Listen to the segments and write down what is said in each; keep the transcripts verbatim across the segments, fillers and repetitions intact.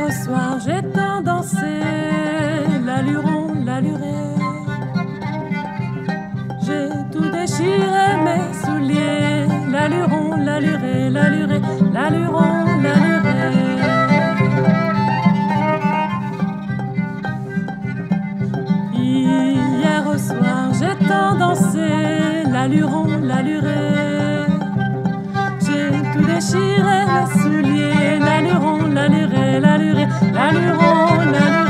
au soir, j'ai tant dansé, l'aluron, l'alluré. J'ai tout déchiré, mes souliers, l'aluron, l'alluré, l'alluré, l'aluron, l'alluré. Hier au soir, j'ai tant dansé, l'aluron, l'alluré. J'ai tout déchiré, mes souliers, l'aluron, l'alluré, l'alluré, l'aluron, l'alluré.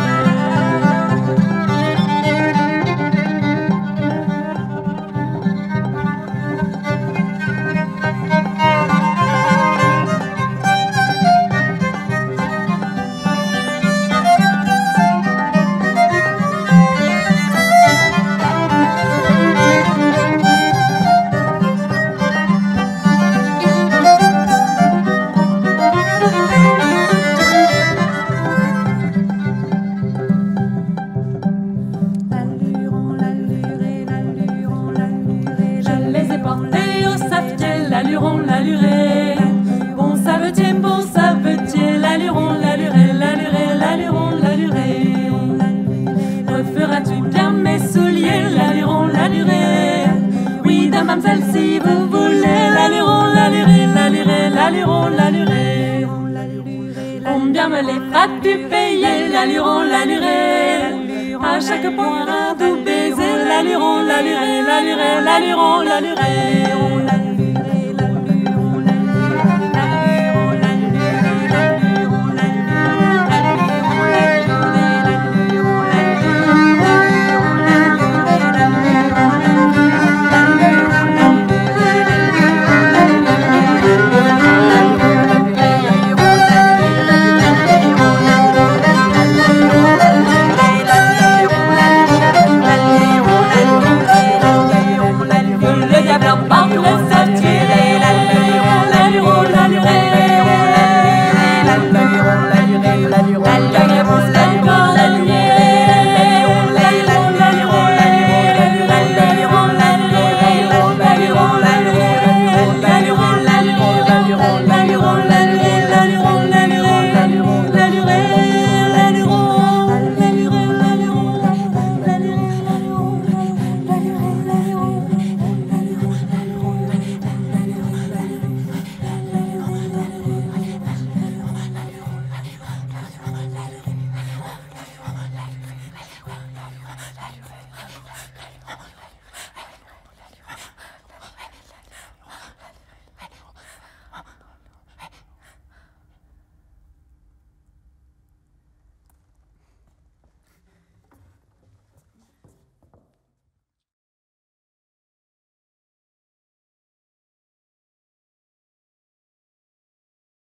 L'aluron, l'alluré, bon savetier, bon savetier, l'aluron, l'alluré, l'alluré, l'aluron, l'alluré. Referas-tu bien mes souliers, l'aluron, l'alluré? Oui, mademoiselle, si vous voulez, l'aluron, l'alluré, l'alluré, l'aluron, l'alluré. Combien me les feras-tu payer, l'aluron, l'alluré? À chaque point un doux baiser, l'aluron, l'alluré, l'alluré, l'aluron, l'alluré.